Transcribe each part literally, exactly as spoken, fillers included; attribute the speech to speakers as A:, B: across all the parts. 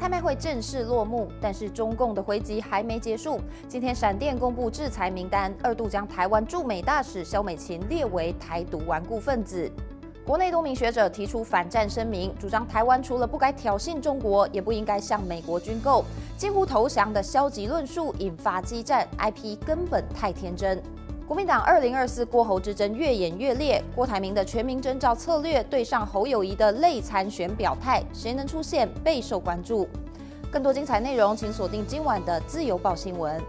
A: 蔡卖会正式落幕，但是中共的回击还没结束。今天闪电公布制裁名单，二度将台湾驻美大使萧美琴列为台独顽固分子。国内多名学者提出反战声明，主张台湾除了不该挑衅中国，也不应该向美国军购，近乎投降的消极论述引发激战 ，I P 根本太天真。国民党二零二四郭侯之争越演越烈，郭台铭的全民征召策略对上侯友宜的类参选表态，谁能出现备受关注。更多精彩内容，请锁定今晚的自由报新闻。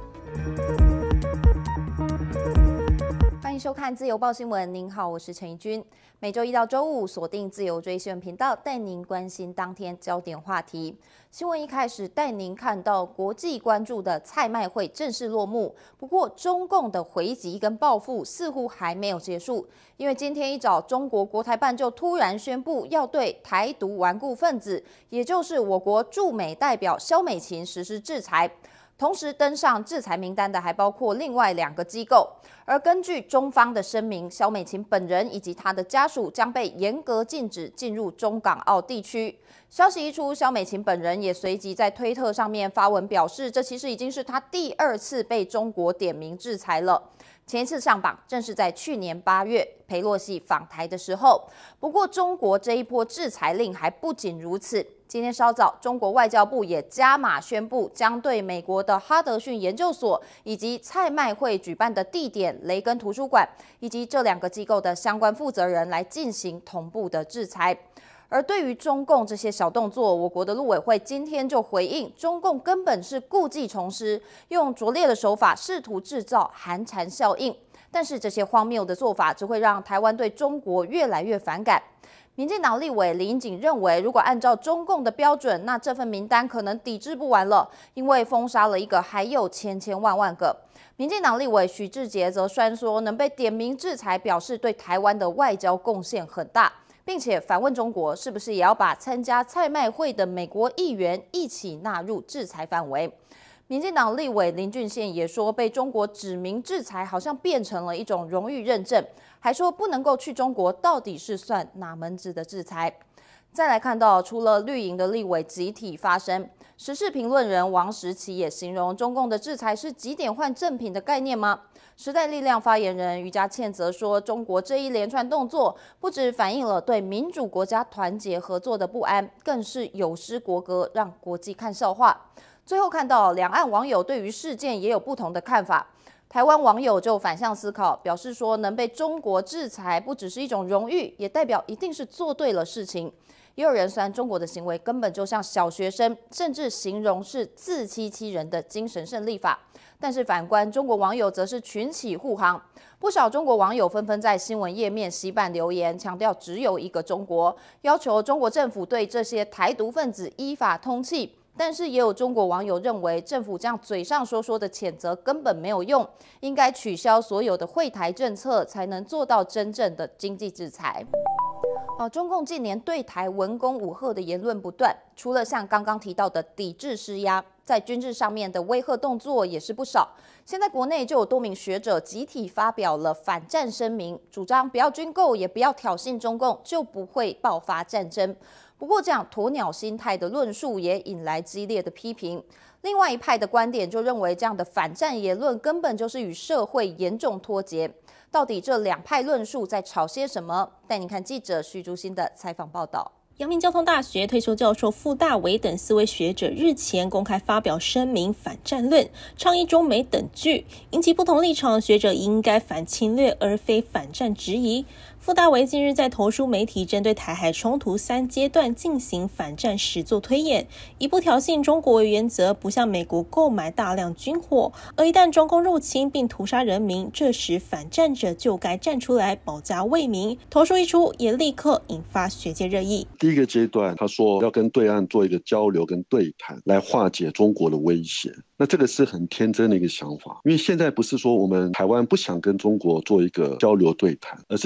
A: 欢迎收看自由报新闻。您好，我是陈怡君。每周一到周五锁定自由追新闻频道，带您关心当天焦点话题。新闻一开始带您看到国际关注的蔡卖会正式落幕，不过中共的回击跟报复似乎还没有结束，因为今天一早，中国国台办就突然宣布要对台独顽固分子，也就是我国驻美代表萧美琴实施制裁。同时登上制裁名单的还包括另外两个机构，而根据中方的声明，萧美琴本人以及她的家属将被严格禁止进入中港澳地区。消息一出，萧美琴本人也随即在推特上面发文表示，这其实已经是她第二次被中国点名制裁了。前一次上榜正是在去年八月裴洛西访台的时候。不过，中国这一波制裁令还不仅如此。今天稍早，中国外交部也加码宣布，将对美国的哈德逊研究所以及蔡卖会举办的地点雷根图书馆以及这两个机构的相关负责人来进行同步的制裁。而对于中共这些小动作，我国的陆委会今天就回应，中共根本是故技重施，用拙劣的手法试图制造寒蝉效应。但是这些荒谬的做法只会让台湾对中国越来越反感。民进党立委李英锦认为，如果按照中共的标准，那这份名单可能抵制不完了，因为封杀了一个，还有千千万万个。民进党立委许志杰则酸说，能被点名制裁，表示对台湾的外交贡献很大，并且反问中国是不是也要把参加蔡卖会的美国议员一起纳入制裁范围。民进党立委林俊宪也说，被中国指名制裁好像变成了一种荣誉认证，还说不能够去中国，到底是算哪门子的制裁？再来看到，除了绿营的立委集体发声，时事评论人王时齐也形容中共的制裁是几点换正品的概念吗？时代力量发言人于家倩则说，中国这一连串动作不只反映了对民主国家团结合作的不安，更是有失国格，让国际看笑话。最后看到两岸网友对于事件也有不同的看法，台湾网友就反向思考，表示说能被中国制裁不只是一种荣誉，也代表一定是做对了事情。也有人酸中国的行为根本就像小学生，甚至形容是自欺欺人的精神胜利法。但是反观中国网友则是群起护航，不少中国网友纷纷在新闻页面洗版留言，强调只有一个中国，要求中国政府对这些台独分子依法通缉。但是也有中国网友认为，政府这样嘴上说说的谴责根本没有用，应该取消所有的惠台政策，才能做到真正的经济制裁。呃，中共近年对台文攻武吓的言论不断，除了像刚刚提到的抵制施压，在军事上面的威吓动作也是不少。现在国内就有多名学者集体发表了反战声明，主张不要军购，也不要挑衅中共，就不会爆发战争。不过，这样鸵鸟心态的论述也引来激烈的批评。另外一派的观点就认为，这样的反战言论根本就是与社会严重脱节。到底这两派论述在吵些什么？带您看记者徐竹新的采访报道。
B: 阳明交通大学退休教授傅大为等四位学者日前公开发表声明反战论，倡议中美等距，引起不同立场的学者应该反侵略而非反战质疑。傅大为近日在投书媒体针对台海冲突三阶段进行反战实作推演，以不挑衅中国为原则，不向美国购买大量军火，而一旦中共入侵并屠杀人民，这时反战者就该站出来保家卫民。投书一出，也立刻引发学界热议。
C: 第一个阶段，他说要跟对岸做一个交流跟对谈，来化解中国的威胁。那这个是很天真的一个想法，因为现在不是说我们台湾不想跟中国做一个交流对谈，而是中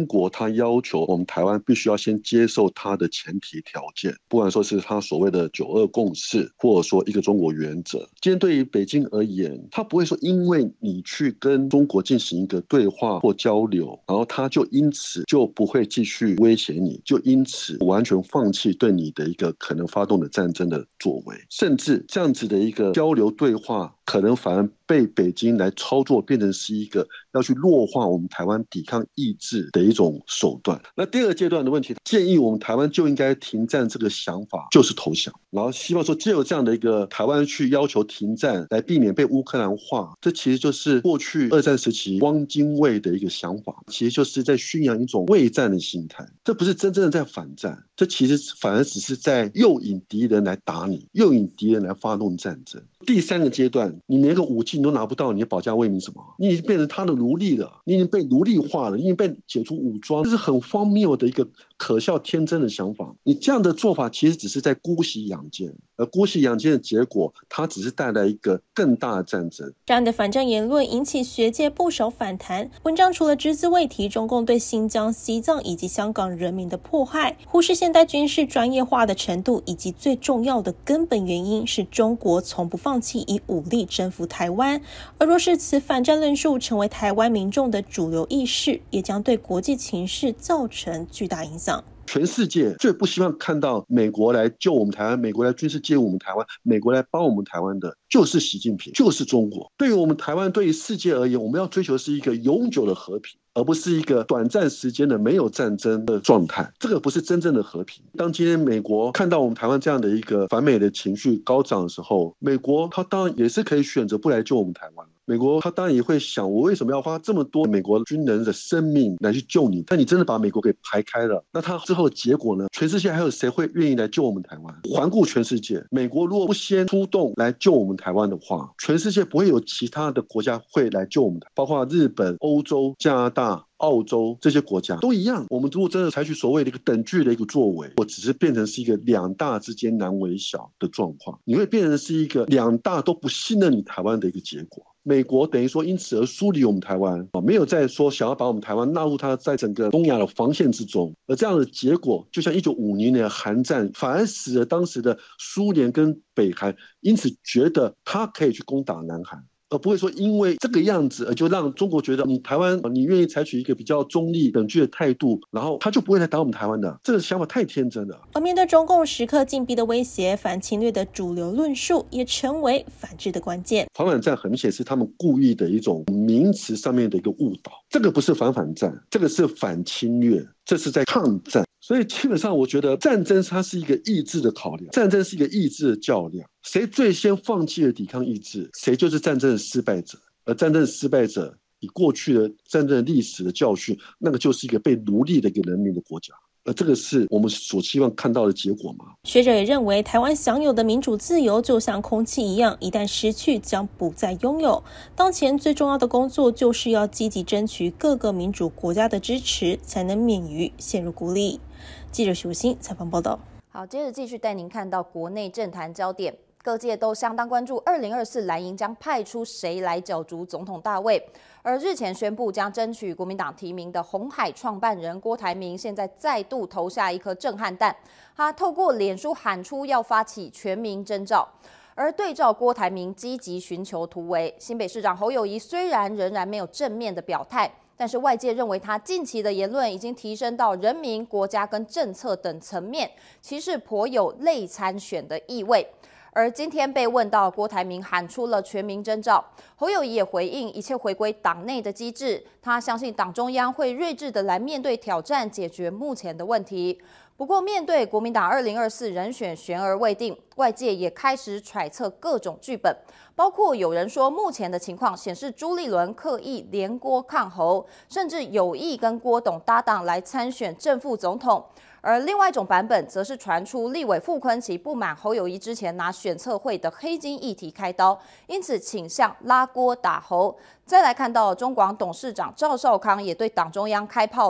C: 中国它要求我们台湾必须要先接受它的前提条件，不管说是它所谓的九二共识，或者说一个中国原则。今天对于北京而言，它不会说因为你去跟中国进行一个对话或交流，然后它就因此就不会继续威胁你，就因此完全放弃对你的一个可能发动的战争的作为，甚至这样子的一个交流对话，可能反而被北京来操作，变成是一个要去弱化我们台湾抵抗意志的一种手段。那第二阶段的问题，建议我们台湾就应该停战，这个想法就是投降，然后希望说藉由这样的一个台湾去要求停战，来避免被乌克兰化。这其实就是过去二战时期汪精卫的一个想法，其实就是在宣扬一种畏战的心态，这不是真正的在反战，这其实反而只是在诱引敌人来打你，诱引敌人来发动战争。第三个阶段，你连个武器你都拿不到，你保家卫民什么？你已经变成他的奴隶了，你已经被奴隶化了，你已经被解除武装，这是很荒谬的一个可笑天真的想法。你这样的做法其实只是在姑息养奸，而姑息养奸的结果，它只是带来一个更大的战争。
B: 这样的反战言论引起学界不少反弹。文章除了只字未提中共对新疆、西藏以及香港人民的迫害，忽视现代军事专业化的程度，以及最重要的根本原因是中国从不放弃以武力征服台湾。而若是此反战论述成为台湾民众的主流意识，也将对国际情势造成巨大影响。
C: 全世界最不希望看到美国来救我们台湾，美国来军事介入我们台湾，美国来帮我们台湾的就是习近平，就是中国。对于我们台湾，对于世界而言，我们要追求的是一个永久的和平，而不是一个短暂时间的没有战争的状态。这个不是真正的和平。当今天美国看到我们台湾这样的一个反美的情绪高涨的时候，美国他当然也是可以选择不来救我们台湾。美国他当然也会想，我为什么要花这么多美国军人的生命来去救你？但你真的把美国给排开了，那他之后的结果呢？全世界还有谁会愿意来救我们台湾？环顾全世界，美国如果不先出动来救我们台湾的话，全世界不会有其他的国家会来救我们台湾，包括日本、欧洲、加拿大、澳洲这些国家都一样。我们如果真的采取所谓的一个等距的一个作为，我只是变成是一个两大之间难为小的状况，你会变成是一个两大都不信任你台湾的一个结果。美国等于说因此而疏离我们台湾，没有再说想要把我们台湾纳入它在整个东亚的防线之中，而这样的结果就像一九五零年的韩战，反而使得当时的苏联跟北韩因此觉得他可以去攻打南韩，而不会说因为这个样子而就让中国觉得你台湾你愿意采取一个比较中立等距的态度，然后他就不会来打我们台湾的。这个想法太天真了。
B: 而面对中共时刻禁闭的威胁，反侵略的主流论述也成为反制的关键。
C: 反反战很明显是他们故意的一种名词上面的一个误导，这个不是反反战，这个是反侵略，这是在抗战。所以基本上我觉得战争它是一个意志的考量，战争是一个意志的较量，谁最先放弃了抵抗意志，谁就是战争的失败者。而战争的失败者以过去的战争历史的教训，那个就是一个被奴隶的一个人民的国家，而这个是我们所希望看到的结果吗？
B: 学者也认为，台湾享有的民主自由就像空气一样，一旦失去将不再拥有。当前最重要的工作就是要积极争取各个民主国家的支持，才能免于陷入孤立。记者徐欣采访报道。
A: 好，接着继续带您看到国内政坛焦点。各界都相当关注二零二四蓝营将派出谁来角逐总统大位，而日前宣布将争取国民党提名的鸿海创办人郭台铭，现在再度投下一颗震撼弹，他透过脸书喊出要发起全民征召。而对照郭台铭积极寻求突围，新北市长侯友宜虽然仍然没有正面的表态，但是外界认为他近期的言论已经提升到人民、国家跟政策等层面，其实颇有类参选的意味。而今天被问到郭台铭喊出了全民征召，侯友宜也回应一切回归党内的机制，他相信党中央会睿智的来面对挑战，解决目前的问题。不过面对国民党二零二四人选悬而未定，外界也开始揣测各种剧本，包括有人说目前的情况显示朱立伦刻意连郭抗侯，甚至有意跟郭董搭档来参选正副总统。而另外一种版本，则是传出立委傅崐萁不满侯友宜之前拿选策会的黑金议题开刀，因此倾向拉郭打侯。再来看到中广董事长赵少康也对党中央开炮了，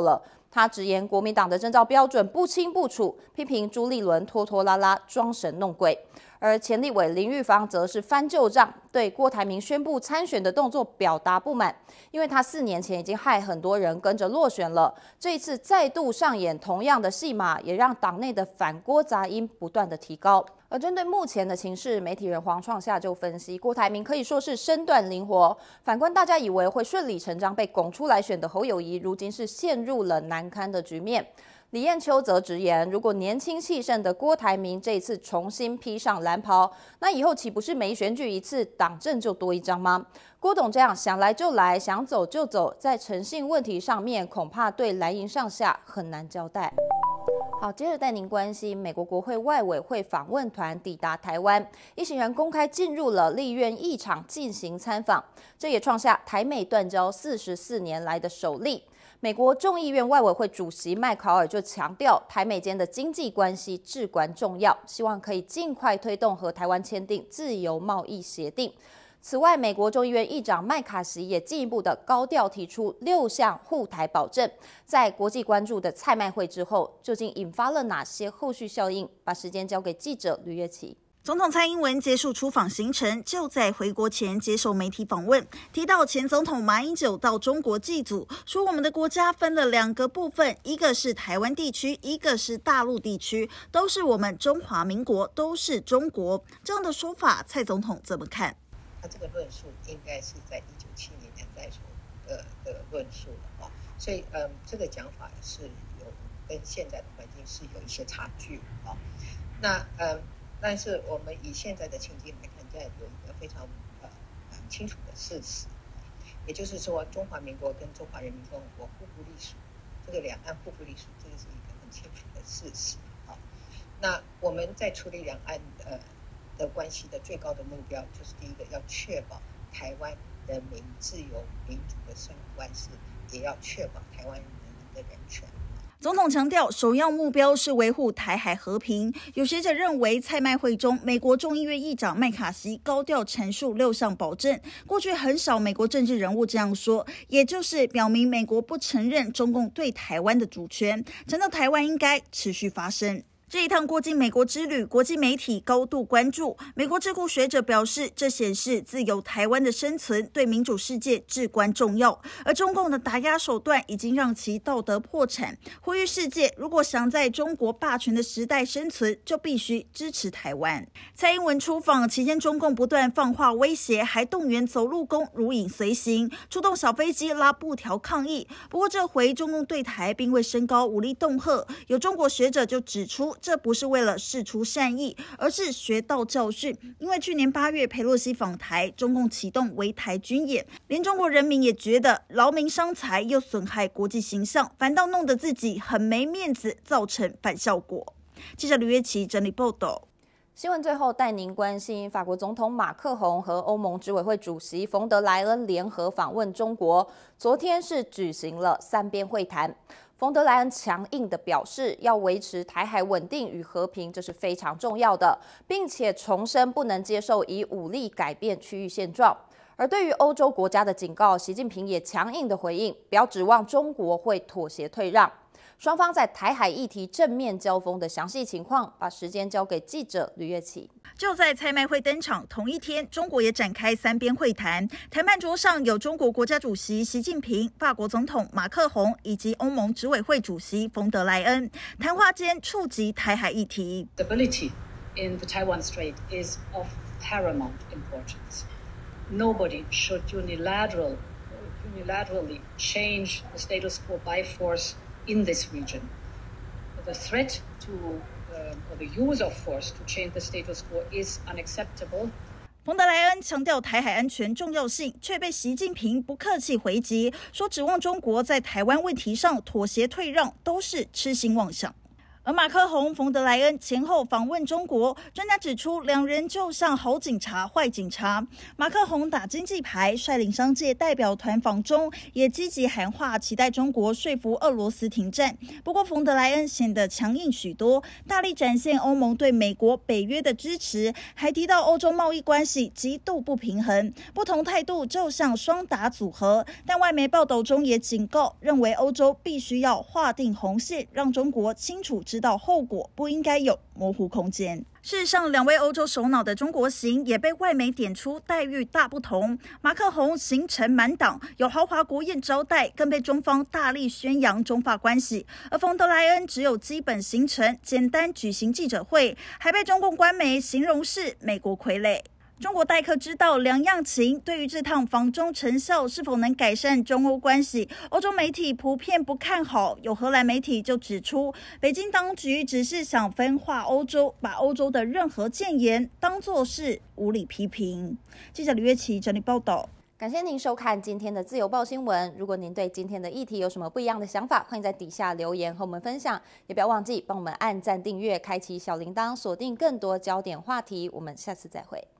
A: 他直言国民党的征召标准不清不楚，批评朱立伦拖拖拉拉、装神弄鬼。而前立委林玉芳则是翻旧账，对郭台铭宣布参选的动作表达不满，因为他四年前已经害很多人跟着落选了，这一次再度上演同样的戏码，也让党内的反郭杂音不断的提高。而针对目前的情势，媒体人黄创夏就分析，郭台铭可以说是身段灵活。反观大家以为会顺理成章被拱出来选的侯友宜，如今是陷入了难堪的局面。李彦秋则直言，如果年轻气盛的郭台铭这一次重新披上蓝袍，那以后岂不是每选举一次，党政就多一张吗？郭董这样想来就来，想走就走，在诚信问题上面，恐怕对蓝营上下很难交代。好，接着带您关心美国国会外委会访问团抵达台湾，一行人公开进入了立院议场进行参访，这也创下台美断交四十四年来的首例。美国众议院外委会主席麦考尔就强调，台美间的经济关系至关重要，希望可以尽快推动和台湾签订自由贸易协定。此外，美国众议院议长麦卡锡也进一步的高调提出六项护台保证，在国际关注的蔡麦会之后，究竟引发了哪些后续效应？把时间交给记者吕月琪。
D: 总统蔡英文结束出访行程，就在回国前接受媒体访问，提到前总统马英九到中国祭祖，说我们的国家分了两个部分，一个是台湾地区，一个是大陆地区，都是我们中华民国，都是中国。这样的说法，蔡总统怎么看？
E: 他这个论述应该是在一九七零年代所的的论述了啊，所以嗯，这个讲法是有跟现在的环境是有一些差距啊。那嗯。但是我们以现在的情境来看，这有一个非常呃很清楚的事实，也就是说，中华民国跟中华人民共和国互不隶属，这个两岸互不隶属，这个是一个很清楚的事实啊。那我们在处理两岸呃的关系的最高的目标，就是第一个要确保台湾人民自由民主的生活方式，也要确保台湾人民的人权。
D: 总统强调，首要目标是维护台海和平。有学者认为，蔡麦会中，美国众议院议长麦卡锡高调阐述六项保证，过去很少美国政治人物这样说，也就是表明美国不承认中共对台湾的主权，强调台湾应该持续发声。这一趟过境美国之旅，国际媒体高度关注。美国智库学者表示，这显示自由台湾的生存对民主世界至关重要，而中共的打压手段已经让其道德破产。呼吁世界，如果想在中国霸权的时代生存，就必须支持台湾。蔡英文出访期间，中共不断放话威胁，还动员走路工如影随形，出动小飞机拉布条抗议。不过这回中共对台并未升高武力恫吓，有中国学者就指出，这不是为了释出善意，而是学到教训。因为去年八月裴洛西访台，中共启动围台军演，连中国人民也觉得劳民伤财又损害国际形象，反倒弄得自己很没面子，造成反效果。记者吕月琪整理报道。
A: 新闻最后带您关心，法国总统马克宏和欧盟执委会主席冯德莱恩联合访问中国，昨天是举行了三边会谈。冯德莱恩强硬地表示，要维持台海稳定与和平，这是非常重要的，并且重申不能接受以武力改变区域现状。而对于欧洲国家的警告，习近平也强硬的回应，不要指望中国会妥协退让。双方在台海议题正面交锋的详细情况，把时间交给记者吕月琪。
D: 就在蔡麦会登场同一天，中国也展开三边会谈。谈判桌上有中国国家主席习近平、法国总统马克宏以及欧盟执委会主席冯德莱恩。谈话间触及台海议题。
F: Stability in the Taiwan Strait is of paramount importance. Nobody should unilateral, unilaterally change the status quo by force.In this region, the threat to uh, or the use of force to change the status quo is unacceptable.
D: 冯德莱恩强调台海安全重要性，却被习近平不客气回击，说指望中国在台湾问题上妥协退让都是痴心妄想。 而马克宏、冯德莱恩前后访问中国，专家指出，两人就像好警察、坏警察。马克宏打经济牌，率领商界代表团访中，也积极喊话，期待中国说服俄罗斯停战。不过，冯德莱恩显得强硬许多，大力展现欧盟对美国、北约的支持，还提到欧洲贸易关系极度不平衡，不同态度就像双打组合。但外媒报道中也警告，认为欧洲必须要划定红线，让中国清楚知道后果，不应该有模糊空间。事实上，两位欧洲首脑的中国行也被外媒点出待遇大不同。马克宏行程满档，有豪华国宴招待，更被中方大力宣扬中法关系；而冯德莱恩只有基本行程，简单举行记者会，还被中共官媒形容是美国傀儡。中国待客之道两样情，对于这趟访中成效是否能改善中欧关系，欧洲媒体普遍不看好。有荷兰媒体就指出，北京当局只是想分化欧洲，把欧洲的任何谏言当作是无理批评。记者李月琪整理报道。
A: 感谢您收看今天的自由报新闻。如果您对今天的议题有什么不一样的想法，欢迎在底下留言和我们分享。也不要忘记帮我们按赞、订阅、开启小铃铛，锁定更多焦点话题。我们下次再会。